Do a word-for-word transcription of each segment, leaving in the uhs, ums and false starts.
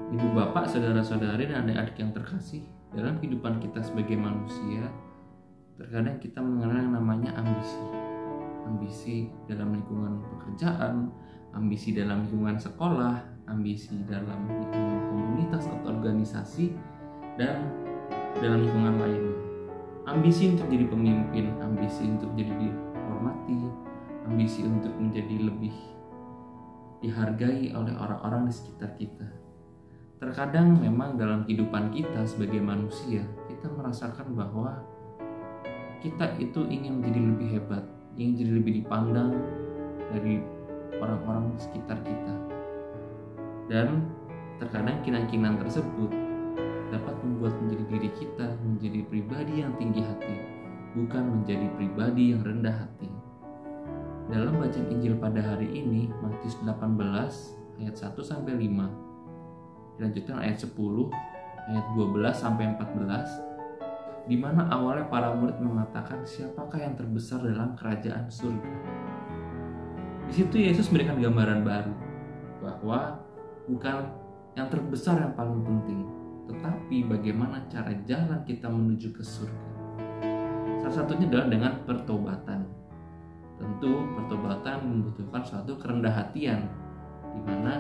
Ibu bapak, saudara-saudari, dan adik-adik yang terkasih, dalam kehidupan kita sebagai manusia, terkadang kita mengenal yang namanya ambisi. Ambisi dalam lingkungan pekerjaan, ambisi dalam lingkungan sekolah, ambisi dalam lingkungan komunitas atau organisasi, dan dalam lingkungan lainnya. Ambisi untuk jadi pemimpin, ambisi untuk jadi dihormati, ambisi untuk menjadi lebih dihargai oleh orang-orang di sekitar kita. Terkadang memang dalam kehidupan kita sebagai manusia, kita merasakan bahwa kita itu ingin menjadi lebih hebat, ingin jadi lebih dipandang dari orang-orang di sekitar kita. Dan terkadang keyakinan tersebut dapat membuat menjadi diri kita menjadi pribadi yang tinggi hati, bukan menjadi pribadi yang rendah hati. Dalam bacaan Injil pada hari ini, Matius delapan belas ayat satu sampai lima, dilanjutkan ayat sepuluh, ayat dua belas sampai empat belas, di mana awalnya para murid mengatakan, siapakah yang terbesar dalam kerajaan surga? Di situ Yesus memberikan gambaran baru bahwa bukan yang terbesar yang paling penting, tetapi bagaimana cara jalan kita menuju ke surga. Salah satunya adalah dengan pertobatan. Tentu pertobatan membutuhkan suatu kerendahan, di mana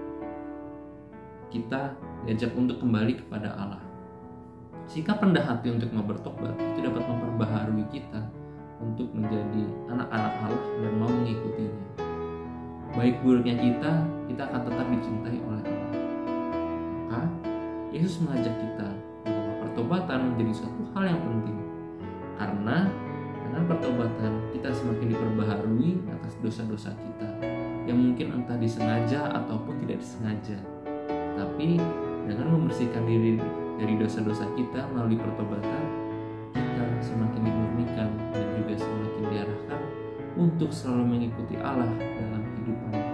kita diajak untuk kembali kepada Allah. Sikap rendah hati untuk mau bertobat itu dapat memperbaharui kita untuk menjadi anak-anak Allah dan mau mengikutinya. Baik buruknya kita, kita akan tetap dicintai oleh Allah. Maka Yesus mengajak kita bahwa pertobatan menjadi suatu hal yang penting, karena dengan pertobatan kita semakin diperbaharui atas dosa-dosa kita yang mungkin entah disengaja ataupun tidak disengaja. Tapi dengan membersihkan diri dari dosa-dosa kita melalui pertobatan, kita semakin dimurnikan dan juga semakin diarahkan untuk selalu mengikuti Allah dalam kehidupan